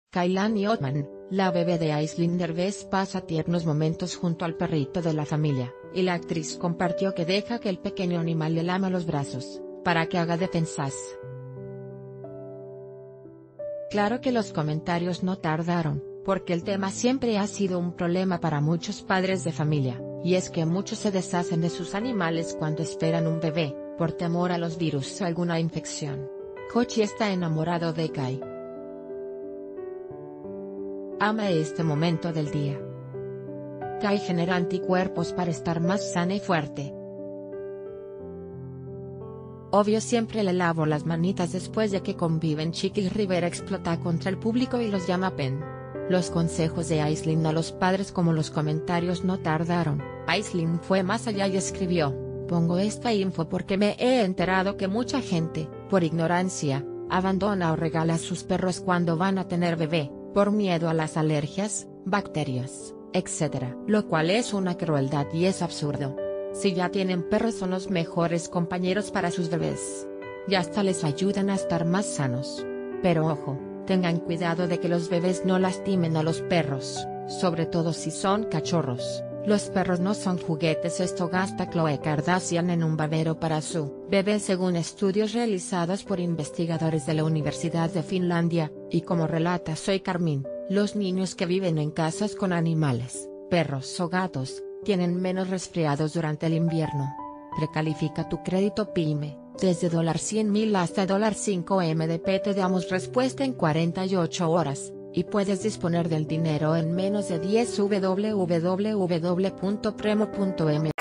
Kailani Ottman, la bebé de Aislinn Derbez, pasa tiernos momentos junto al perrito de la familia, y la actriz compartió que deja que el pequeño animal le lama los brazos, para que haga defensas. Claro que los comentarios no tardaron, porque el tema siempre ha sido un problema para muchos padres de familia, y es que muchos se deshacen de sus animales cuando esperan un bebé, por temor a los virus o alguna infección. Kochi está enamorado de Kai. Ama este momento del día. Kai genera anticuerpos para estar más sana y fuerte. Obvio, siempre le lavo las manitas después de que conviven. Chiqui Rivera explota contra el público y los llama pen. Los consejos de Aislinn a los padres como los comentarios no tardaron. Aislinn fue más allá y escribió: pongo esta info porque me he enterado que mucha gente, por ignorancia, abandona o regala a sus perros cuando van a tener bebé, por miedo a las alergias, bacterias, etc. Lo cual es una crueldad y es absurdo. Si ya tienen perros, son los mejores compañeros para sus bebés. Y hasta les ayudan a estar más sanos. Pero ojo, tengan cuidado de que los bebés no lastimen a los perros, sobre todo si son cachorros. Los perros no son juguetes. Esto gasta Khloe Kardashian en un babero para su bebé, según estudios realizados por investigadores de la Universidad de Finlandia, y como relata Soy Carmín, los niños que viven en casas con animales, perros o gatos, tienen menos resfriados durante el invierno. Precalifica tu crédito PYME, desde $100,000 hasta $5 MDP te damos respuesta en 48 horas. Y puedes disponer del dinero en menos de 10. www.premo.m